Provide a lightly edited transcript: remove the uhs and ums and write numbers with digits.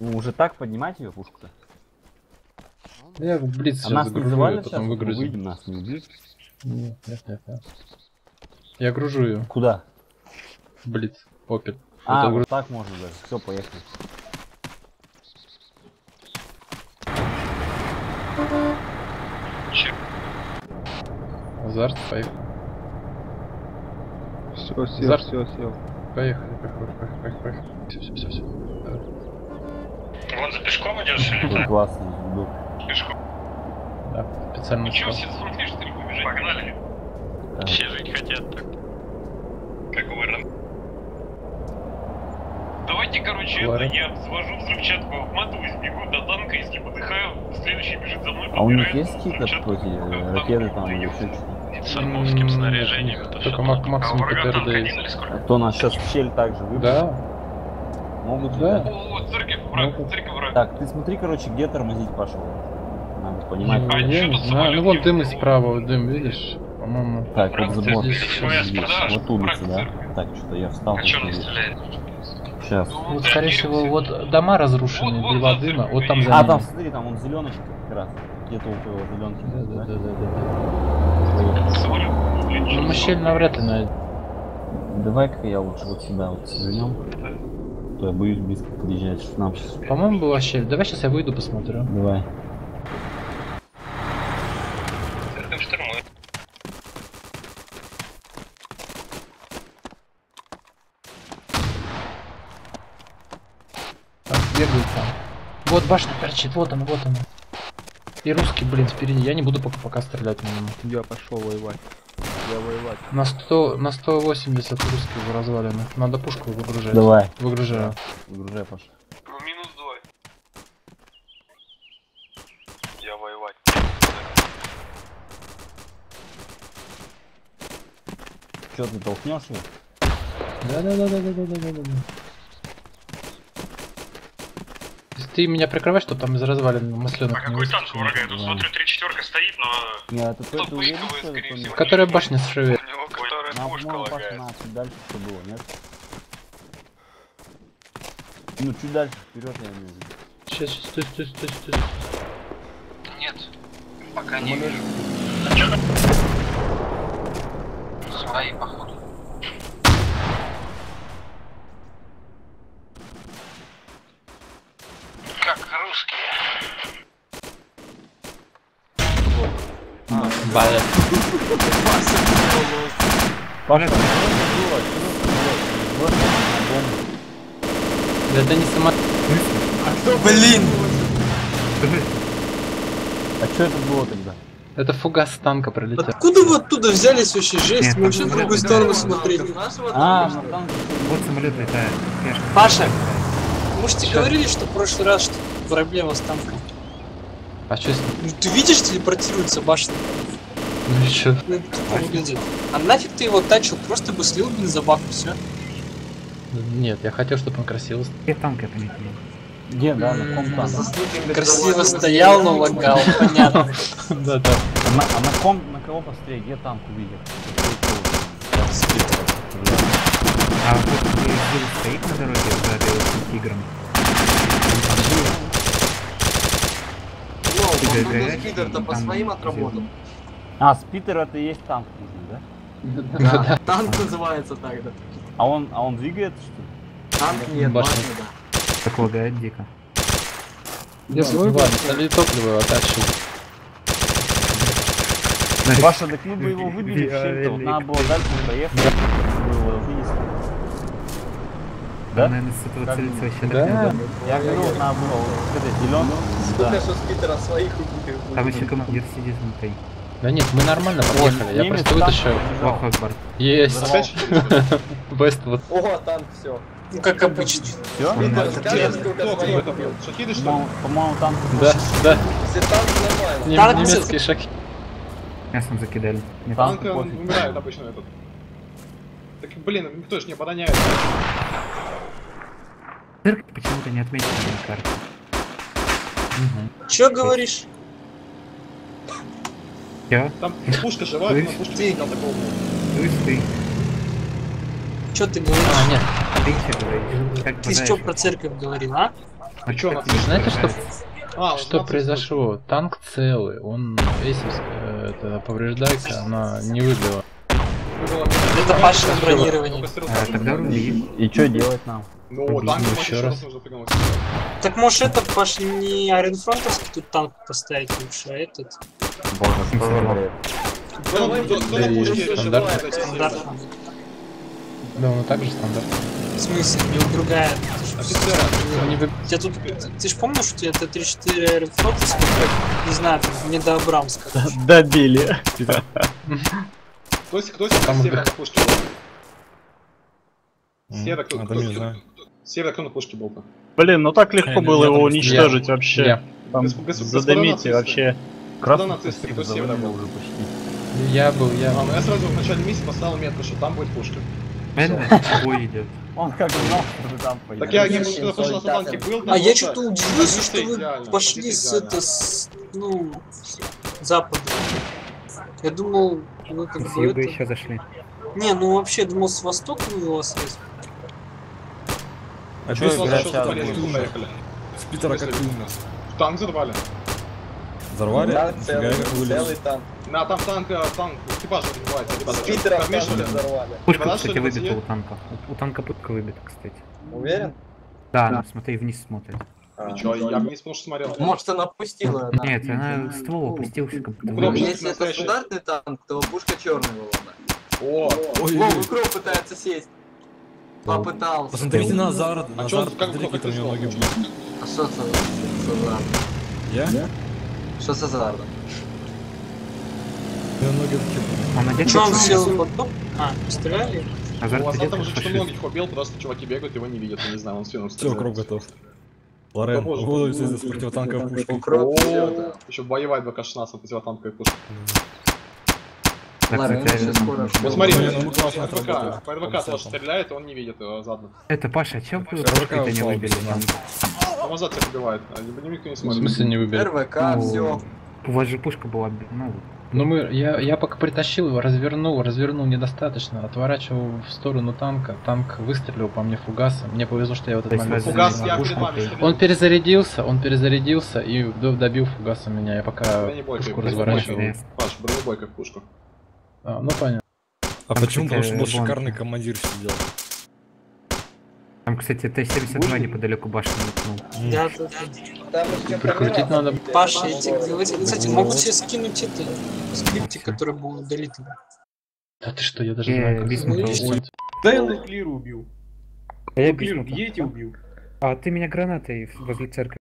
Ну, уже так поднимать ее пушку-то? Я в блиц А нас сейчас не загружу, вызывали потом сейчас? выгрузим. Выйдем, нас не убьют. Нет. Я гружу ее. Куда? Блиц. Опель. А, вот так можно даже. Все, поехали. Азарт, поехали. Все, сел, Азарт. сел. Поехали. Все. Вон за пешком идешь или? Какой классный звук. Пешком. Да, специально. Чего все смотришь, что ли, побежать? Погнали. Да. Все жить хотят. Как у РН. Давайте, короче, Ладно. это, я взвожу взрывчатку, обматываюсь, бегу до танка, если подыхаю, следующий бежит за мной, А у них подбирает есть какие-то взрывчатку, против ракеты там или еще что-то? с армовским снаряжением, это Только всё. максимум А у врага танк ПТРД один есть. или сколько? А то нас сейчас в щель также выбьют. Да. Могут, Да. О, церковь, враг, церковь, враг. Так, ты смотри, короче, где тормозить пошел. Надо понимать. А Я чё не тут знаю. Ну самолёт вон не дым было? справа, дым, видишь? По-моему. Так, Враг вот забор. здесь сейчас Здесь. продашь, Вот улица, враг да? церковь. Так, что-то я встал. А чё он не стреляет? Сейчас. Ну, скорее всего, вот дома разрушены, Вот два за дыма, церковью вот там есть. за А, ними. там, смотри, там он зеленый как раз. Где-то около зеленки. Да. Самолёт, блин, Ну чё мы за щель навряд ли найдем. Давай-ка я лучше вот сюда вот свернем. То я боюсь близко подъезжать, что нам сейчас. По-моему, была щель. Давай сейчас я выйду посмотрю. Давай. Церковь штурмует. Так, бегает там. Вот башня торчит, вот она. И русский, блин, впереди. Я не буду пока стрелять на него. Я пошел воевать. На 180 русских в развалинах. Надо пушку выгружать. Давай. Выгружаю. Выгружай, Паша. Минус 2. Я воевать. Че, ты толкнешь ее? Да. Если ты меня прикрываешь, чтобы там из развалин А масленок не какой танк выскочил. у врага? Я тут Да. смотрю, 3-4 стоит, но... Нет, это Тут ты уверен, пушковая, что это скорее не- всего. Которая башня с шеве. У него которая Нам, пушка по-моему, Паша, лагает. надо чуть дальше, что было, нет? Ну, чуть дальше, вперед, я имею в виду. Сейчас, стой. Нет, пока не вижу. А чё там? Свои, походу. Как русские. Бля. Паша, Да это не сама... а что это было тогда? Это фугас с танка пролетел. Откуда вы оттуда взялись вообще? Жесть, мы вообще в другую сторону смотрели. А, на танк. Вот самолет летает. Паша, мы же тебе говорили, что в прошлый раз что проблема с танком. А что с ним? Ну, ты видишь, телепортируется башня? Ну и чё? Ну, это тупо выглядит. А нафиг ты его тачил? Просто бы слил бензобак и все. Нет, я хотел, чтобы он красиво... Где танк это не понял? Где, да, на ком танк? Красиво стоял, но лагал, понятно. Да. А на ком, на кого посмотреть, где танк увидел? А вот где стоит на дороге за тигром. Спидер-то по своим отработал. А, спитер это и есть танк, нужен, да? Да, танк называется так, да. А он двигается, что ли? Танк нет, Башня. башня, да. Так лагает дико. Ладно, налей топливо, оттачивай. Паша, так мы бы его выбили в щель-то, вот надо было дальше проехать, чтобы его вынесли. Да? Наверное, с этого целится вообще Да. так. Я говорю, вот надо было вот этой зеленой. Сколько что спидера своих убили. Там еще командир сидит внутри. Да нет, мы нормально подъехали, я немец просто вытащу. танк Аллаху акбар. Есть. Вест вот. О, танк, все. Ну, как обычно. Все? Спидер, скажи, сколько своих убил. По-моему, танк. Да. Если танк нормально. Танк Немецкие шаги. Мясом закидали. Не Танк Танк пофиг. умирает обычно этот. Так, блин, никто ж не подоняет. Церковь почему-то не отметили на карте. Чё говоришь? Чё? Там пушка живая, Ты- на пушке не видел такого. Слышь ты. Что ты говоришь? А, нет. Ты что говоришь? Как Ты что про церковь говорил, а? А чё, как нацисты? тебе Знаете, что, нравится? А, что произошло? Танк целый, он это повреждайка, она не выбила. Это Паша на бронировании. Тогда руби. И что делать нам? Ну, Рубить танк еще еще раз. раз нужно придумать. Так может это, Паш, не Аренфронтовский тут танк поставить лучше, а этот? Боже, что за бред? Кто на пушке стандарт. решает эти Стандарт. силы? Да, он и так же стандарт. В смысле, у него другая. Ты ж- Офицера. Они вы- У тебя тут, ты ж помнишь, что у тебя Т-34 Аренфронтовский, не знаю, там, не до Абрамска. Добили. Кто Там север отдых- на пушке был? Север кто? Это не знаю. Север кто на пушке был-то? Блин, ну так легко было его Я. уничтожить вообще. Я. Там Господа задымите нацисты. вообще. Господа нацисты, кто севера завалили был? уже почти. Я был. А, ну я сразу в начале миссии поставил метку, что там будет пушка. Это бой идет. Он как знал, что ты там поедешь. Так я не был, когда в прошлый раз на танке был. А я просто что-то удивился, позиция что вы идеальна, пошли позиция с идеальна. это, с, ну, с запада. Я думал, вы как С бы юга это... еще зашли. Не, ну вообще, думал, с востока вы у вас есть. А Что что за играть что сейчас? поехали? С Питера как ты у нас? Танк взорвали. Взорвали? Танк Нифига, целый, как вылез. целый танк. На, там танк экипаж разбивается. Ребята, С Питера что, танк что ли? взорвали. Пушка, Вода, кстати, что ли, выбита сидит? у танка. У танка пушка выбита, кстати. Уверен? Да, ну смотри, вниз смотрит. А. Чё, я вниз, потому что смотрел. Может, она опустила, да. Нет, она ствол опустился, как будто Куда бы. пушка Если это настоящая? стандартный танк, то пушка черная была. О, Ой, Вова, Укроп пытается сесть. Попытался. посмотрите на Азард. А На чё он Азард, как смотрите, бы какие у него ноги прислал? были. А что с Азардом? Я? Что с Азардом? У него ноги такие были. Он одет Что он как сел под топ? А, стреляли? у Азарт вас одет там как уже что фашист. многих убил, просто чуваки бегают, его не видят, я не знаю, он спину Все, круг готов. Лорен, Боже. пользуйся с противотанковой пушкой. Укроп, всё, да. Еще воевать БК-16 противотанковой пушкой. Так, Лорен, кстати, сейчас скоро. Вот смотри, Ну, мы классно РВК, отработали. по РВК тоже стреляет, и он не видит его задом. Это, Паша, чё вы РВК пушкой-то не упал, выбили? без нас. Там назад всех убивает, а никто не В смотрит. смысле не выбили? РВК, Ну, все. У вас же пушка была, ну, Ну я пока притащил его, развернул недостаточно, отворачивал в сторону танка, танк выстрелил по мне фугасом. Мне повезло, что я в этот То есть момент Фугас зарядил я на перед пушку. вами стрелял. Он перезарядился и добил фугасом меня, я пока Бронебойкой, пушку бронебойкой. разворачивал. Паш, бронебойкой в пушку. А, ну понятно. А Там, почему? кстати, Потому что был вон- шикарный командир сидел. там, кстати, Т-72 неподалеку башни метнул. Да, да, да. Там еще Прикрутить камера. надо. Паша, я тебе говорю, кстати, могут себе скинуть это, скриптик, который был удалит. Да ты что, я даже знаю, как Бисмута это убил. сделать. Да я Луклиру убил. А я Луклиру, Бисмута. едете убил. А ты меня гранатой возле церкви